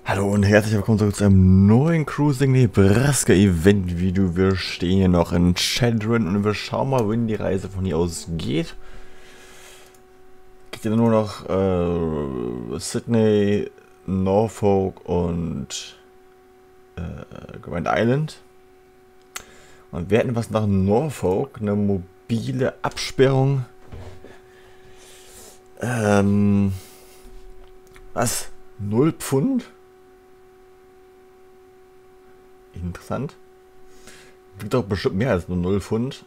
Hallo und herzlich willkommen zurück zu einem neuen Cruising Nebraska Event Video. Wir stehen hier noch in Chadron und wir schauen mal, wohin die Reise von hier aus geht. Geht ja nur noch Sydney, Norfolk und Grand Island. Und wir hätten was nach Norfolk, eine mobile Absperrung. Was? 0 Pfund? Interessant. Wiegt doch bestimmt mehr als nur 0 Pfund.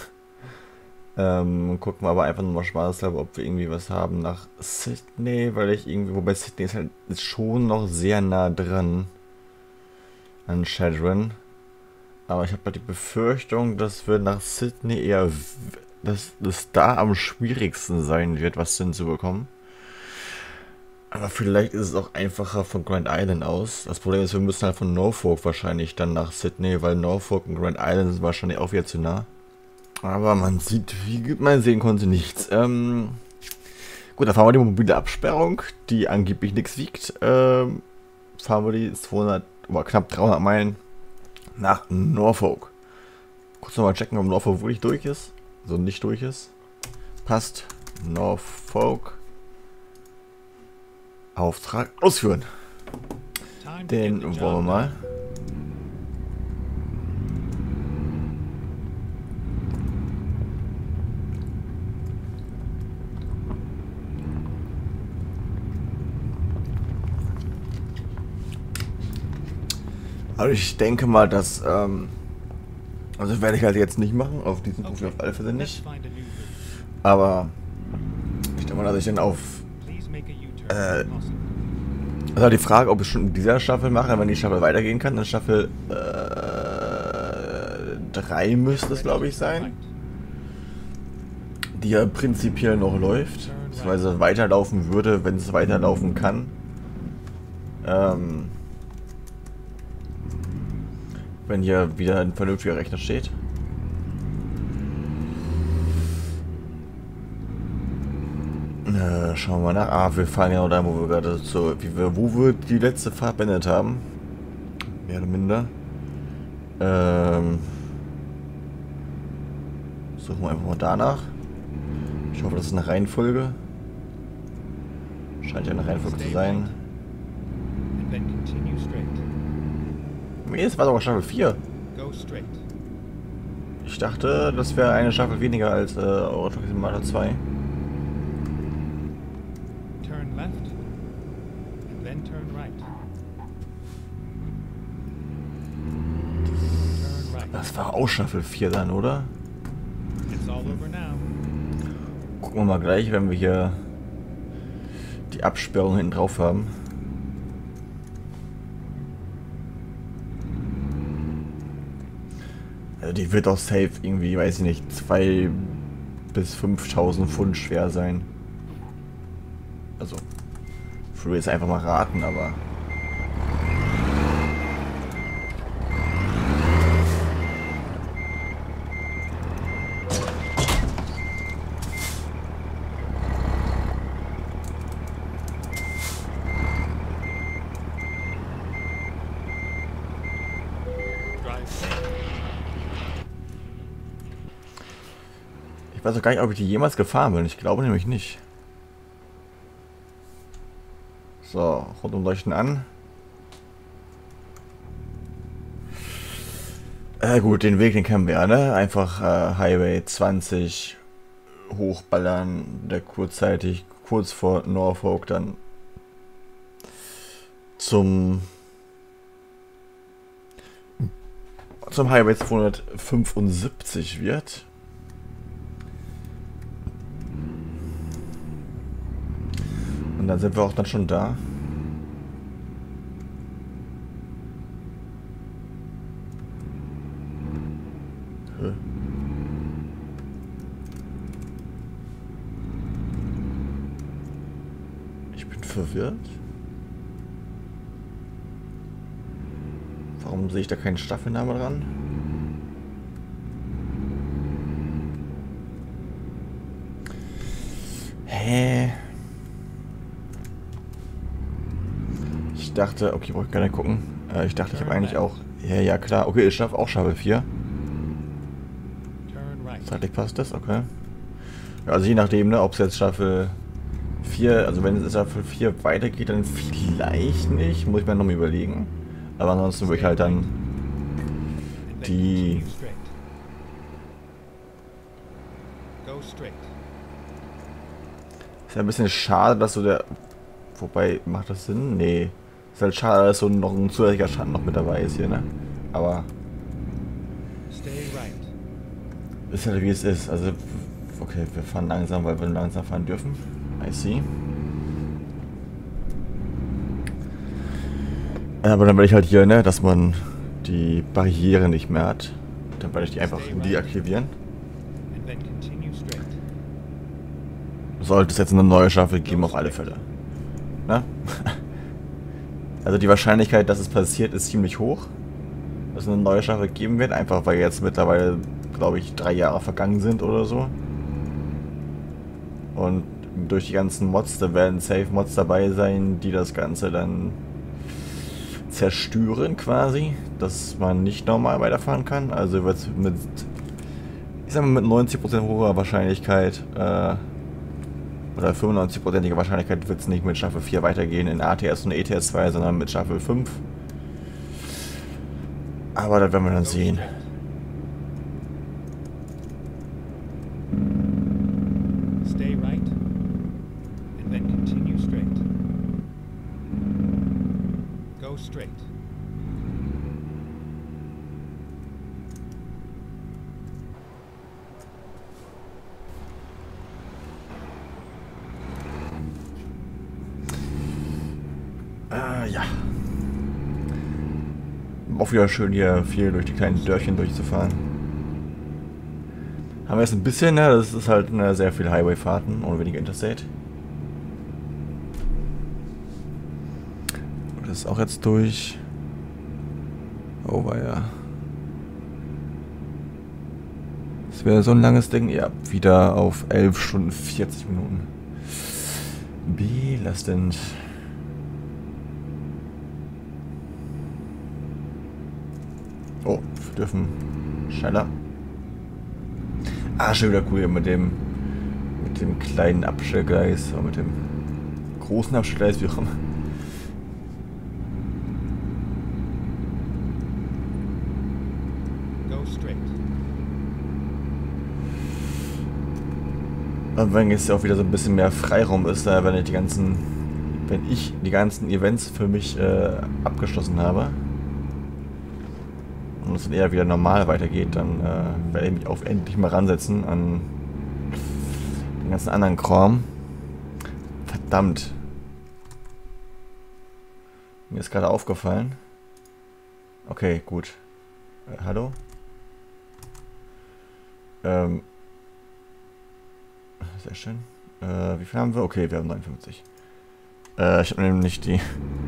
Gucken wir aber einfach nur mal spaßhalber, ob wir irgendwie was haben nach Sydney, weil ich irgendwie, wobei Sydney ist schon noch sehr nah dran an Chadron. Aber ich habe halt die Befürchtung, dass wir nach Sydney eher, dass es da am schwierigsten sein wird, was hinzubekommen. Aber vielleicht ist es auch einfacher von Grand Island aus. Das Problem ist, wir müssen halt von Norfolk wahrscheinlich dann nach Sydney, weil Norfolk und Grand Island sind wahrscheinlich auch wieder zu nah. Aber man sieht, wie man sehen konnte, nichts. Gut, dann fahren wir die mobile Absperrung, die angeblich nichts wiegt. Fahren wir die 200, oder knapp 300 Meilen nach Norfolk. Kurz nochmal checken, ob Norfolk wirklich durch ist. Also nicht durch ist. Passt. Norfolk. Auftrag ausführen. Den wollen wir mal. Also ich denke mal, dass also werde ich halt jetzt nicht machen, auf diesem Profil auf alle Fälle nicht. Aber ich denke mal, dass ich dann auf also die Frage, ob ich schon in dieser Staffel mache, wenn die Staffel weitergehen kann. Dann Staffel 3 müsste es, glaube ich, sein. Die ja prinzipiell noch läuft. Beziehungsweise weiterlaufen würde, wenn es weiterlaufen kann. Wenn hier wieder ein vernünftiger Rechner steht. Schauen wir mal nach. Ah, wir fahren genau da, wo wir gerade wo wir die letzte Fahrt beendet haben. Mehr oder minder. Suchen wir einfach mal danach. Ich hoffe, das ist eine Reihenfolge. Scheint ja eine Reihenfolge zu sein. Nee, es war sogar Staffel 4. Ich dachte, das wäre eine Staffel weniger als Euro Truck Simulator 2. Das war auch Staffel 4 dann, oder? Gucken wir mal gleich, wenn wir hier die Absperrung hinten drauf haben. Also die wird auch safe irgendwie, weiß ich nicht, 2.000 bis 5.000 Pfund schwer sein. Also, ich würde jetzt einfach mal raten, aber... Ich weiß auch gar nicht, ob ich die jemals gefahren bin. Ich glaube nämlich nicht. So, Rundumleuchten an. Gut, den Weg, den kennen wir ja, ne? Einfach Highway 20 hochballern, der kurzzeitig, kurz vor Norfolk dann zum Highway 275 wird. Und dann sind wir auch dann schon da. Ich bin verwirrt. Warum sehe ich da keinen Staffelname dran? Hä? Ich dachte, okay, wollte ich gerne gucken. Ich dachte, ich habe eigentlich auch... Ja, ja, klar. Okay, ich schaffe auch Staffel 4. Zeitlich passt das, okay. Ja, also je nachdem, ne, ob es jetzt Staffel 4, also wenn es Staffel 4 weitergeht, dann vielleicht nicht. Muss ich mir noch mal überlegen. Aber ansonsten würde ich halt dann die... Ist ja ein bisschen schade, dass so der... Wobei, macht das Sinn? Nee. Ist halt schade, dass so noch ein zusätzlicher Schatten noch mit dabei ist hier, ne? Aber... Ist halt wie es ist. Also, okay, wir fahren langsam, weil wir langsam fahren dürfen. I see. Aber dann werde ich halt hier, ne, dass man die Barriere nicht mehr hat. Dann werde ich die einfach deaktivieren. Sollte es jetzt eine neue Staffel geben, auf alle Fälle. Na? Also die Wahrscheinlichkeit, dass es passiert, ist ziemlich hoch. Dass es eine neue Staffel geben wird, einfach weil jetzt mittlerweile, glaube ich, 3 Jahre vergangen sind oder so. Und durch die ganzen Mods, da werden safe Mods dabei sein, die das Ganze dann zerstören quasi, dass man nicht normal weiterfahren kann. Also wird es mit, ich sag mal, mit 90% hoher Wahrscheinlichkeit, oder 95%iger Wahrscheinlichkeit wird es nicht mit Staffel 4 weitergehen in ATS und ETS 2, sondern mit Staffel 5. Aber das werden wir dann sehen. Stay right and then continue straight. Go straight. Ja. Auch wieder schön hier viel durch die kleinen Dörfchen durchzufahren. Haben wir jetzt ein bisschen, ne? Das ist halt sehr viel Highway-Fahrten und weniger Interstate. Das ist auch jetzt durch. Oh, war ja. Das wäre so ein langes Ding. Ja, wieder auf 11 Stunden 40 Minuten. Belastend. Oh, wir dürfen schneller. Ah, schon wieder cool hier mit dem kleinen Abstellgleis oder mit dem großen Abstellgleis, wie auch immer. Und wenn jetzt auch wieder so ein bisschen mehr Freiraum ist, wenn ich die ganzen Events für mich abgeschlossen habe und es dann eher wieder normal weitergeht, dann werde ich mich auch endlich mal ransetzen an den ganzen anderen Kram. Verdammt. Mir ist gerade aufgefallen. Okay, gut. Hallo? Sehr schön. Wie viel haben wir? Okay, wir haben 59. Ich habe nämlich die...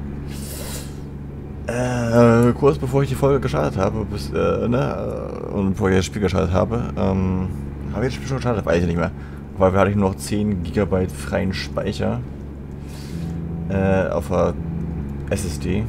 kurz bevor ich die Folge gestartet habe, und bevor ich das Spiel gestartet habe, habe ich das Spiel schon gestartet? Weiß ich nicht mehr. Weil wir hatten nur noch 10 GB freien Speicher auf der SSD.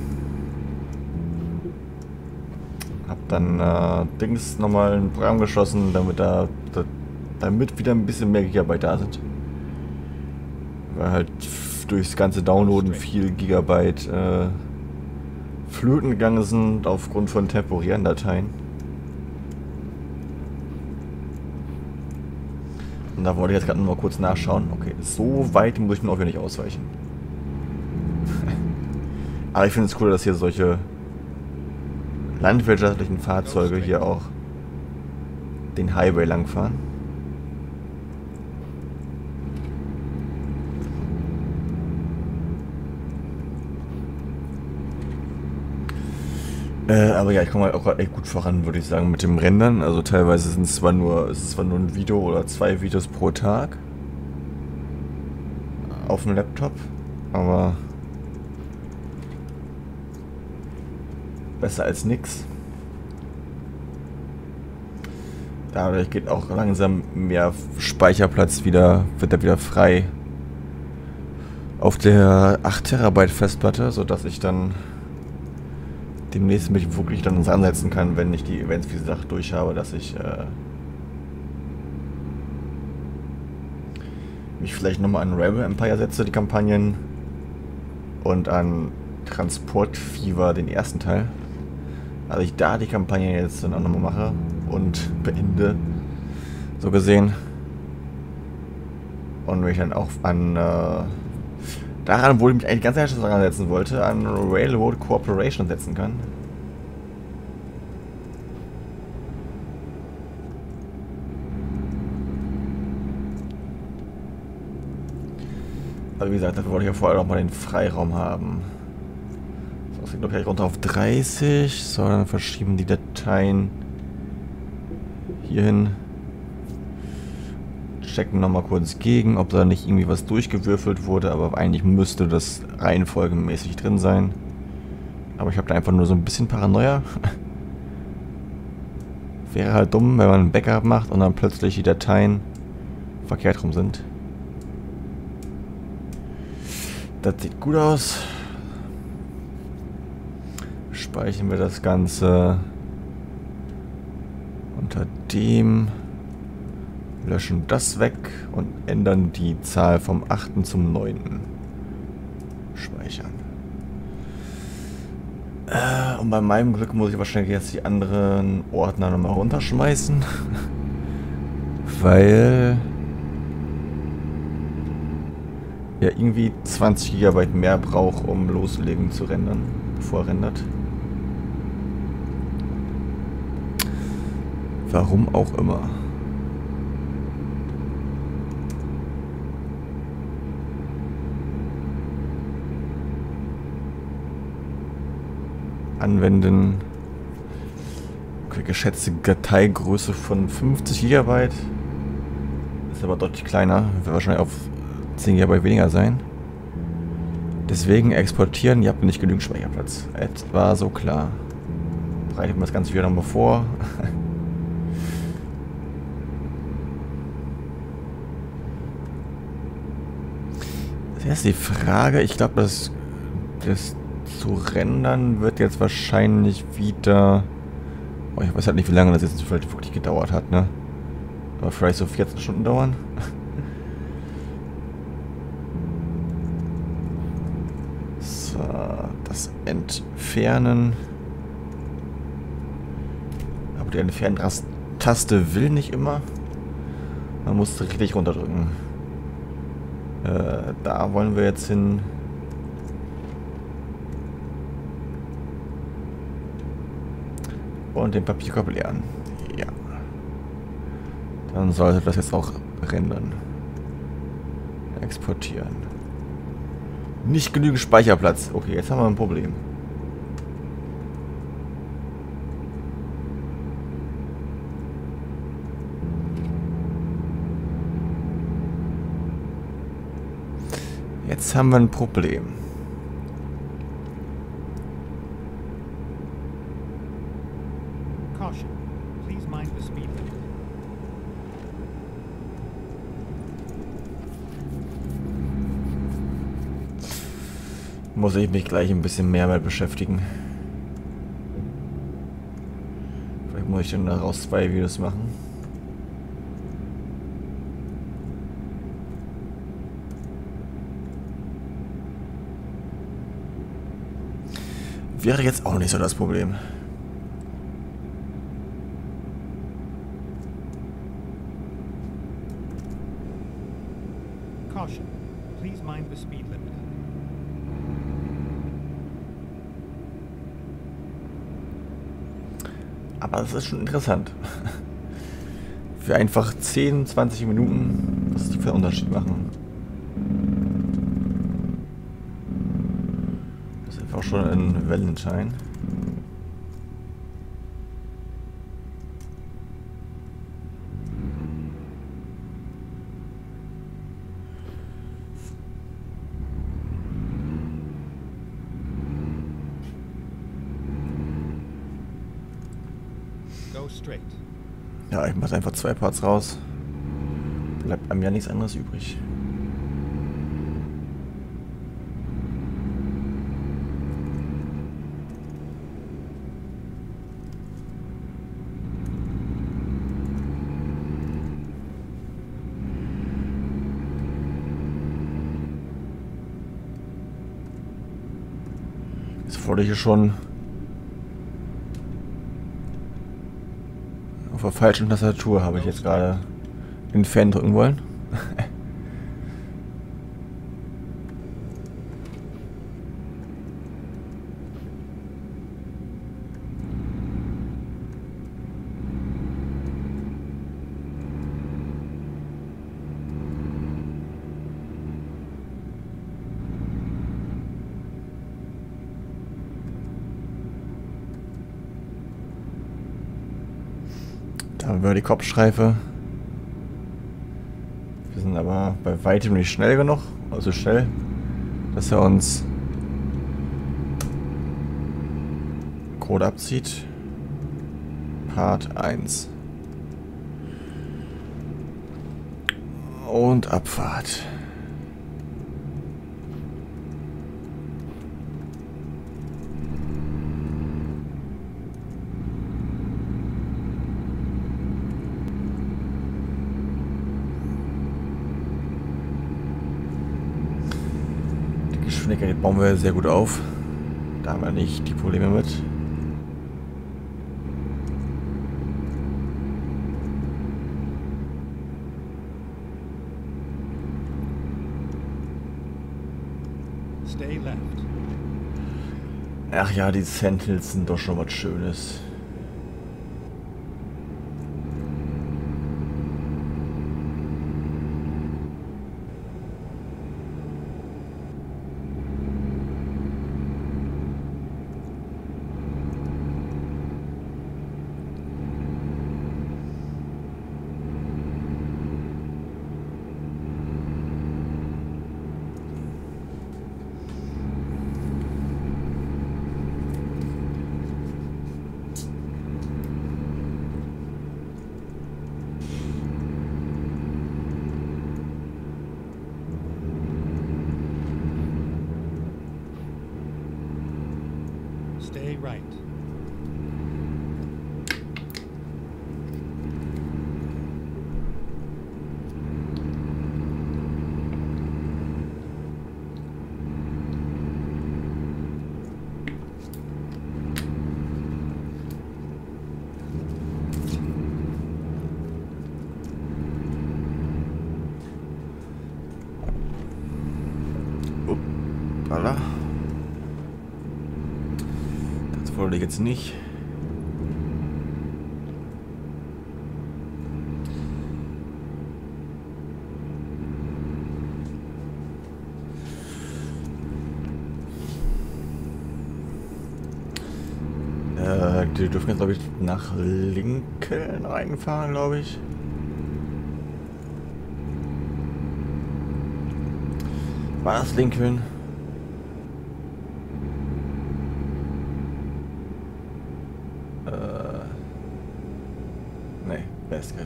Hab dann Dings nochmal ein Programm geschlossen, damit wieder ein bisschen mehr Gigabyte da sind. Weil halt durchs ganze Downloaden viel Gigabyte flöten gegangen sind aufgrund von temporären Dateien. Und da wollte ich jetzt gerade nur mal kurz nachschauen. Okay, so weit muss ich mir auch wieder nicht ausweichen. Aber ich finde es cool, dass hier solche landwirtschaftlichen Fahrzeuge hier auch den Highway langfahren. Aber ja, ich komme halt auch gerade echt gut voran, würde ich sagen, mit dem Rendern. Also teilweise ist es zwar nur ein Video oder 2 Videos pro Tag auf dem Laptop, aber besser als nix. Dadurch geht auch langsam mehr Speicherplatz wird da wieder frei. auf der 8 Terabyte Festplatte, sodass ich dann demnächst mich wirklich dann ansetzen kann, wenn ich die Events, wie gesagt, durch habe, dass ich mich vielleicht nochmal an Rebel Empire setze, die Kampagnen, und an Transport Fever, den ersten Teil. Also ich da die Kampagne jetzt dann auch nochmal mache und beende, so gesehen. Und mich dann auch an daran, wo ich mich eigentlich ganz ehrlich daran setzen wollte, an Railroad Corporation setzen kann. Aber wie gesagt, dafür wollte ich ja vorher auch mal den Freiraum haben. So, das geht glaube ich runter auf 30. So, dann verschieben die Dateien hierhin. Checken nochmal kurz gegen, ob da nicht irgendwie was durchgewürfelt wurde, aber eigentlich müsste das reihenfolgemäßig drin sein. Aber ich habe da einfach nur so ein bisschen Paranoia. Wäre halt dumm, wenn man ein Backup macht und dann plötzlich die Dateien verkehrt rum sind. Das sieht gut aus. Speichern wir das Ganze unter dem. Löschen das weg und ändern die Zahl vom 8. zum 9. Speichern. Und bei meinem Glück muss ich wahrscheinlich jetzt die anderen Ordner nochmal runterschmeißen. Weil ja irgendwie 20 GB mehr braucht, um loslegen zu rendern, bevor er rendert. Warum auch immer. Anwenden. Okay, geschätzte Dateigröße von 50 GB. Ist aber deutlich kleiner. Wird wahrscheinlich auf 10 GB weniger sein. Deswegen exportieren. Ihr habt nicht genügend Speicherplatz. Etwa so klar. Bereitet man das Ganze wieder nochmal vor. Das ist die Frage. Ich glaube, das zu rendern wird jetzt wahrscheinlich wieder... Oh, ich weiß halt nicht, wie lange das jetzt vielleicht wirklich gedauert hat, ne? Aber vielleicht so 14 Stunden dauern. So, das entfernen. Aber die Entfernen-Taste will nicht immer. Man muss richtig runterdrücken. Da wollen wir jetzt hin. Und den Papierkorb leeren. Ja. Dann sollte das jetzt auch rendern. Exportieren. Nicht genügend Speicherplatz. Okay, jetzt haben wir ein Problem. Jetzt haben wir ein Problem. Caution. Please mind the speed limit. Muss ich mich gleich ein bisschen mehr mit beschäftigen. Vielleicht muss ich dann daraus 2 Videos machen. Wäre jetzt auch nicht so das Problem. Caution. Please mind the speed limit. Aber das ist schon interessant. Für einfach 10, 20 Minuten, was die für einen Unterschied machen. Das ist einfach schon ein Wellenschein. Go straight. Ja, ich mache einfach 2 Parts raus. Bleibt einem ja nichts anderes übrig. Jetzt wollte ich hier schon auf der falschen Tastatur, habe ich jetzt gerade den Fan drücken wollen. Da haben wir die Kopfstreife. Wir sind aber bei weitem nicht schnell genug, also schnell, dass er uns Code abzieht. Part 1. Und Abfahrt. Die Geschwindigkeit bauen wir sehr gut auf. Da haben wir nicht die Probleme mit. Stay left. Ach ja, die Sentinels sind doch schon was Schönes. Stay right. Uppala. Das wollte ich jetzt nicht. Die dürfen jetzt, glaube ich, nach Lincoln reinfahren, glaube ich. War das Lincoln? Nee, Basket.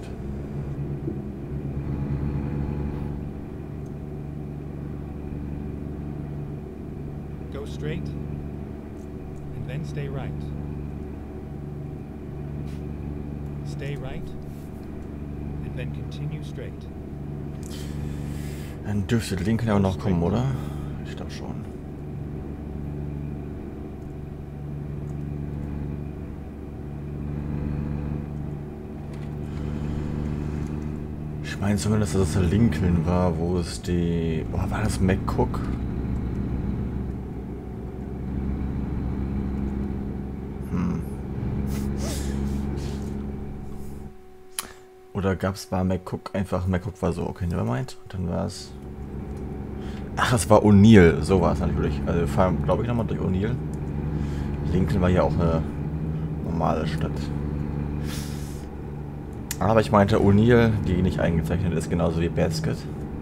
Go straight and then stay right. Stay right and then continue straight. Dann dürfte Lincoln aber noch kommen, oder? Ich glaube schon. Ich meine zumindest, dass es Lincoln war, wo es die... Oh, war das McCook? Oder gab es bei McCook einfach... McCook war so, okay, nevermind. Und dann war es... Ach, es war O'Neill. So war es natürlich. Also wir fahren, glaube ich, nochmal durch O'Neill. Lincoln war ja auch eine normale Stadt. Aber ich meinte O'Neill, die nicht eingezeichnet ist, genauso wie Basket.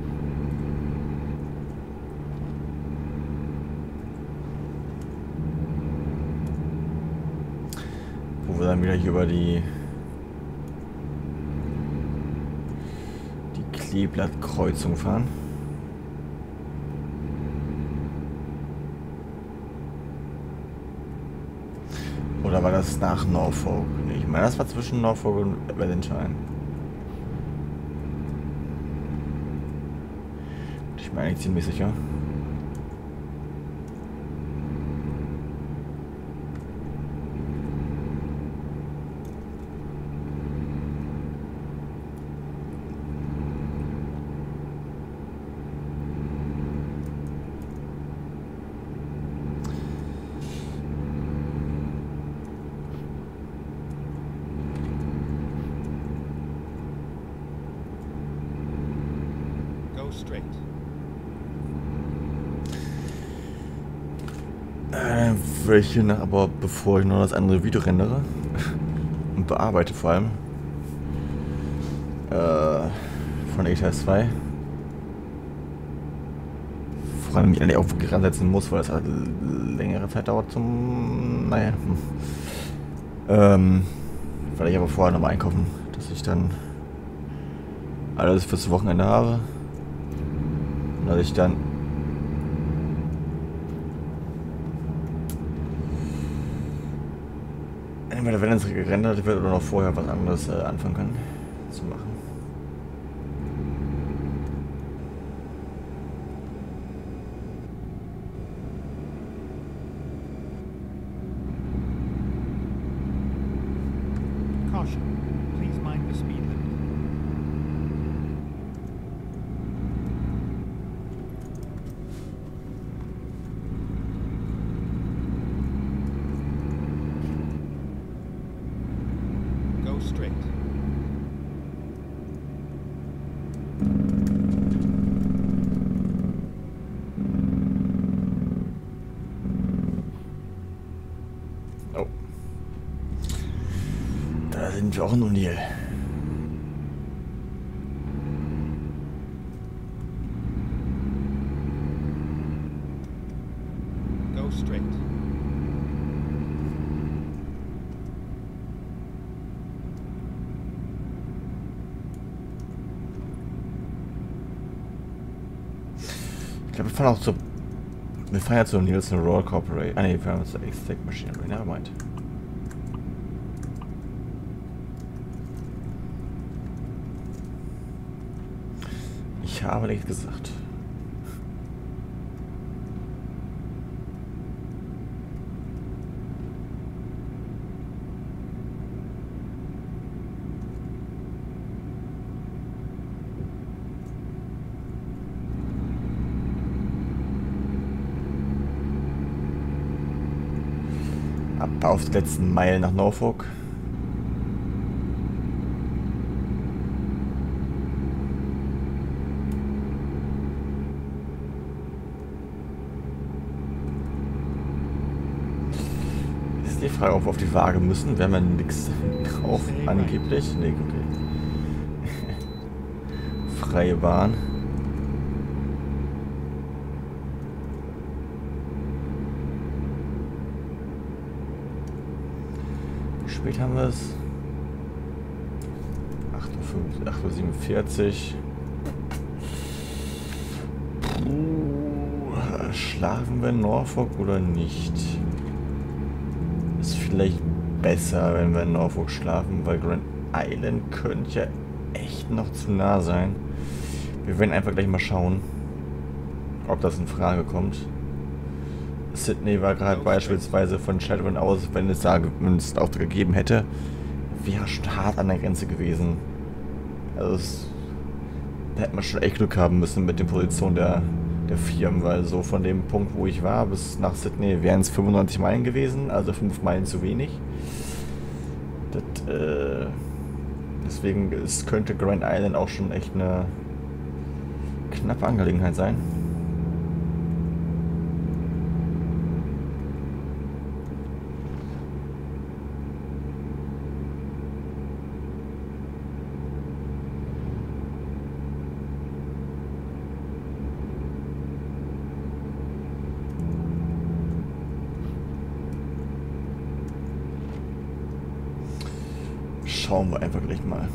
Wo wir dann wieder hier über die Kleeblattkreuzung fahren. Oder war das nach Norfolk? Nee, ich meine, das war zwischen Norfolk und Valentine. Ich meine, ich ziemlich sicher. straight. Will ich hier nach, aber bevor ich noch das andere Video rendere und bearbeite vor allem von ETS 2, vor allem mich eigentlich auch wirklich ransetzen muss, weil das halt längere Zeit dauert zum, naja, weil ich aber vorher nochmal einkaufen, dass ich dann alles fürs Wochenende habe und dass ich dann entweder wenn es gerendert wird oder noch vorher was anderes anfangen kann zu machen. Caution. Please mind the speed limit. Go straight. Oh. Da sind wir auch in O'Neill. Go straight. Ich glaube, wir fahren auch zu. Wir fahren ja zur Nielsen Royal Corporation. Ah ne, wir fahren zur X-Tech Machinery. Nevermind. Ich habe nichts gesagt. Ab auf die letzten Meilen nach Norfolk. Ist die Frage, ob wir auf die Waage müssen. Wir haben ja nichts drauf, angeblich. Nee, okay. Freie Bahn. Wie spät haben wir es? 8:47 Uhr. Schlafen wir in Norfolk oder nicht? Ist vielleicht besser, wenn wir in Norfolk schlafen, weil Grand Island könnte ja echt noch zu nah sein. Wir werden einfach gleich mal schauen, ob das in Frage kommt. Sydney war gerade beispielsweise von Shadowrun aus, wenn es da einen Auftrag gegeben hätte, wäre schon hart an der Grenze gewesen. Also da hätte man schon echt Glück haben müssen mit den Positionen der Firmen, weil so von dem Punkt, wo ich war, bis nach Sydney wären es 95 Meilen gewesen, also 5 Meilen zu wenig. Deswegen könnte Grand Island auch schon echt eine knappe Angelegenheit sein. Schauen wir einfach gleich mal.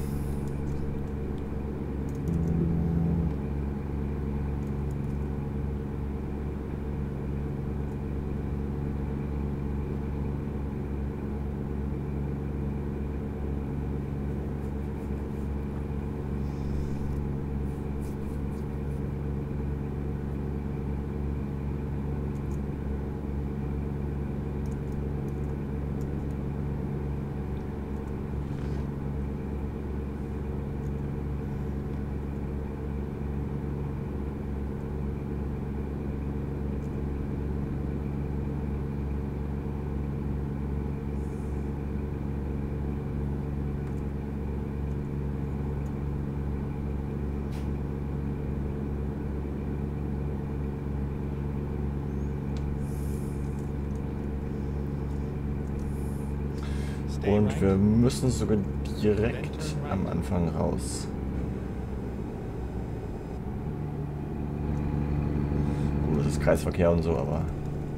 Und wir müssen sogar direkt am Anfang raus. Gut, das ist Kreisverkehr und so, aber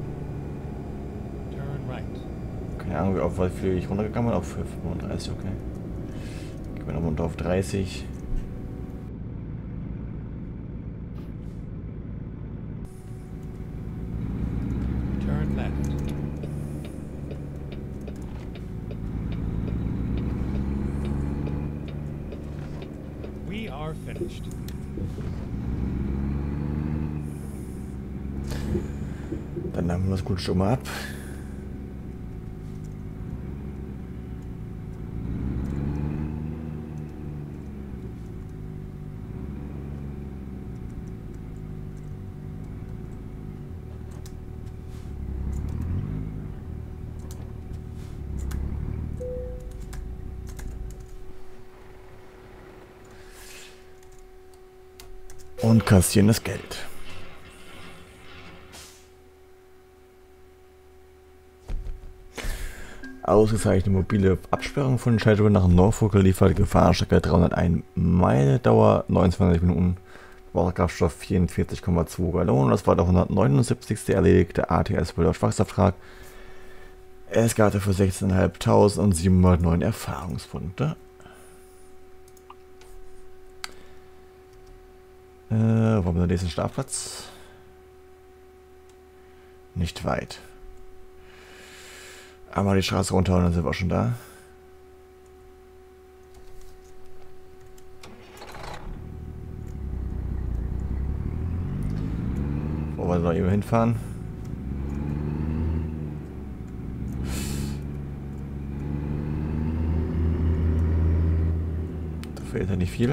Turn right. keine Ahnung, auf wie viel ich runtergegangen bin. Auf 35, okay. Gehen wir nochmal runter auf 30. Turn left. We are finished. Dann haben wir das gut schon mal ab. Und kassieren das Geld. Ausgezeichnete mobile Absperrung von Shadowrun nach Norfolk geliefert. Gefahrenstrecke 301 Meile, Dauer 29 Minuten. Verbrauchskraftstoff 44,2 Gallonen. Das war der 179. erledigte ATS-Wachsauftrag. Esskarte für 16.500 und 709 Erfahrungspunkte. Wo haben wir den nächsten Startplatz? Nicht weit. Einmal die Straße runter und dann sind wir auch schon da. Wo wollen wir noch eben hinfahren? Da fehlt ja nicht viel.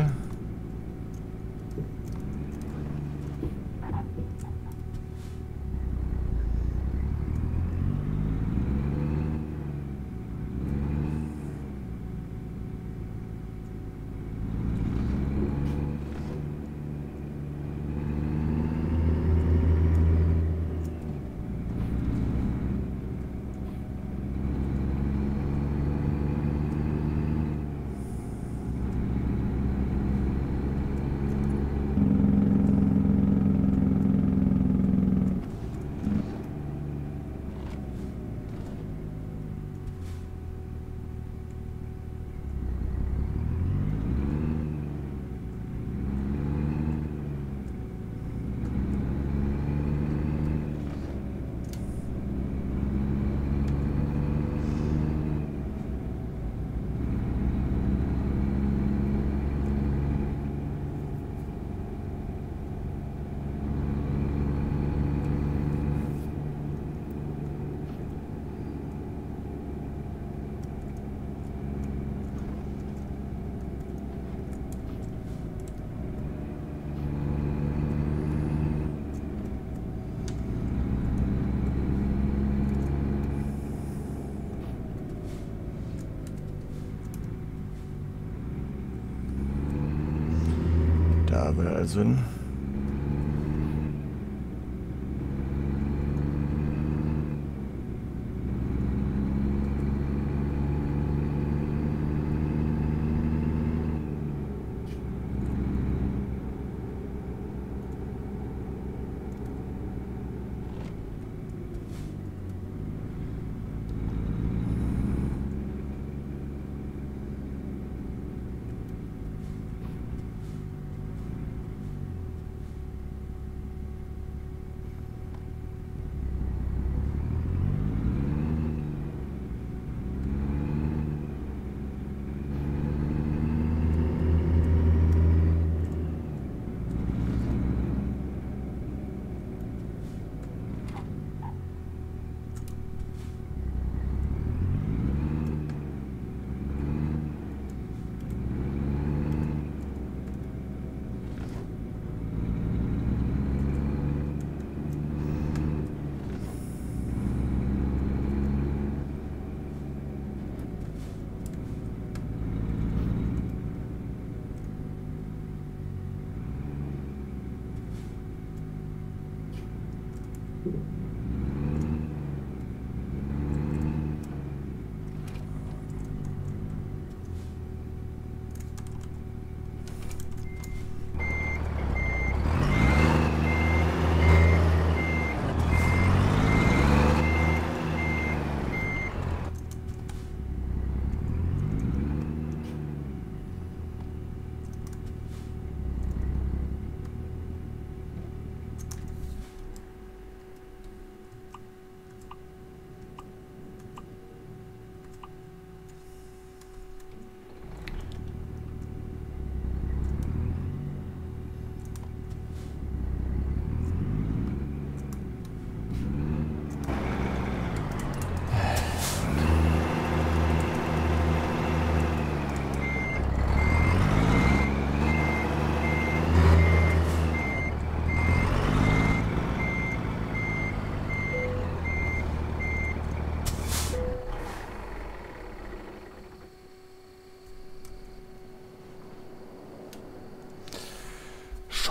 Da will er also hin.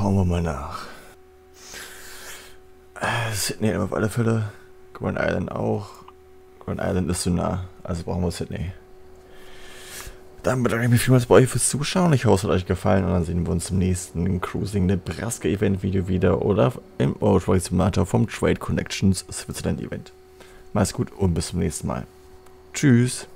Schauen wir mal nach. Sydney auf alle Fälle. Grand Island auch. Grand Island ist zu nah, also brauchen wir Sydney. Dann bedanke ich mich vielmals bei euch fürs Zuschauen. Ich hoffe, es hat euch gefallen und dann sehen wir uns im nächsten Cruising Nebraska Event Video wieder oder im Euro Simulator vom Trade Connections Switzerland Event. Macht's gut und bis zum nächsten Mal. Tschüss.